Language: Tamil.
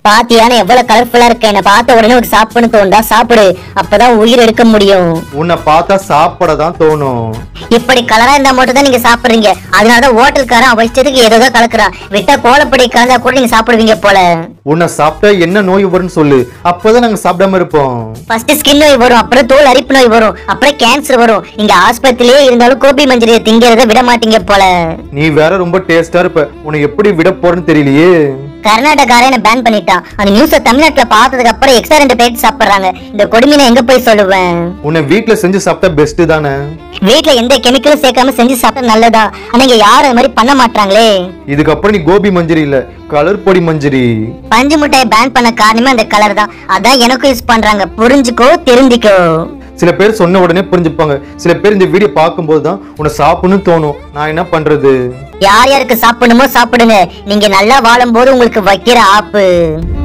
பாத்தியான எவ்வளவு கலர்ஃபுல்லா இருக்க, என்ன பார்த்த உடனே ஒரு சாப்பிடணும் தோணுதா? சாப்பிடு, அப்பதான் உயிர் எடுக்க முடியும். உன்னை பார்த்தா சாப்பிடதான் தோணும். இப்படி கலரா இருந்தா மட்டும் தான் நீங்க சாப்பிடுறீங்க. அதனாலதான் ஹோட்டல்காரன் அவ இஷ்டத்துக்கு ஏதோ கலக்குறான். விட்டா கோலப்படி கலந்தா கூட நீங்க சாப்பிடுவீங்க போல. உன்னை சாப்பிட்டா என்ன நோய் வரும்னு சொல்லு, அப்பதான் நாங்க சாப்பிடாம இருப்போம். ஃபர்ஸ்ட் ஸ்கின் நோய் வரும், அப்புறம் தோல் அரிப்பு நோய் வரும், அப்புறம் கேன்சர் வரும். இங்க ஆஸ்பத்திரியே இருந்தாலும் கோபி மஞ்சரியை திங்கிறத விட மாட்டீங்க போல. நீ வேற ரொம்ப டேஸ்டா இருப்ப, உன்னை எப்படி விட போறன்னு தெரியலையே. கர்நாடகாரன் என்ன பேன் பண்ணிட்டான். அந்த நியூஸ தமிழ்நாட்டுல பார்த்ததுக்கு அப்புறம் எக்ஸ்ட்ரா 2 பேர் சாப்பிடுறாங்க. இந்த கொடுமை நான் எங்க போய் சொல்லுவேன்? உன்னை வீட்டுல செஞ்சு சாப்பிட்டா பெஸ்ட் தானே. வீட்டுல எந்த கெமிக்கலும் சேர்க்காம செஞ்சு சாப்பிட்டா நல்லதா? ஆனா இங்க யாரும் அது மாதிரி பண்ண மாட்டாங்களே. இதுக்கப்புறம் நீ கோபி மஞ்சரி இல்ல, கலர் பொடி மஞ்சரி. பஞ்சு மிட்டாயை பேன் பண்ண காரணமே அந்த கலர் தான். அதான் எனக்கும் யூஸ் பண்றாங்க. புரிஞ்சுக்கோ, தெரிஞ்சுக்கோ. சில பேர் சொன்ன உடனே புரிஞ்சுப்பாங்க, சில பேர் இந்த வீடியோ பார்க்கும்போது தான் உன்னை சாப்பிடணும்னு தோணும். நான் என்ன பண்றது? யார் யாருக்கு சாப்பிடணுமோ சாப்பிடுங்க. நீங்க நல்லா வாழும் போது உங்களுக்கு வைக்கிற ஆப்பு.